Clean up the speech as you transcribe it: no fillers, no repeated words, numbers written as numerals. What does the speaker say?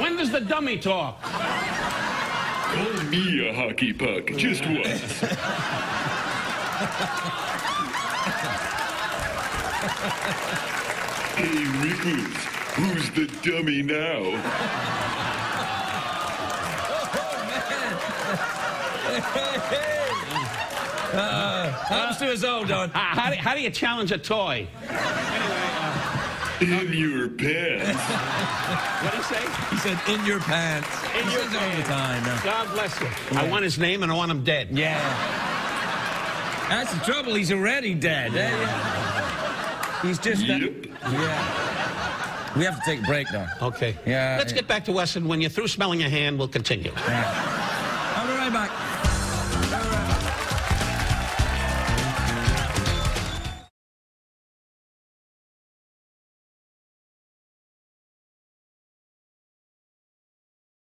When does the dummy talk? Call me a hockey puck, just once. Hey, Rickles, who's the dummy now? Comes to his own, Don. How do you challenge a toy? In your pants. What did he say? He said, in your pants. In your He says it all the pants. time. No. God bless you. Yeah. I want his name and I want him dead. Yeah. That's the trouble. He's already dead. He's just... Yep. Yeah. We have to take a break now. Okay. Yeah. Let's get back to Wesson. When you're through smelling your hand, we'll continue. Yeah.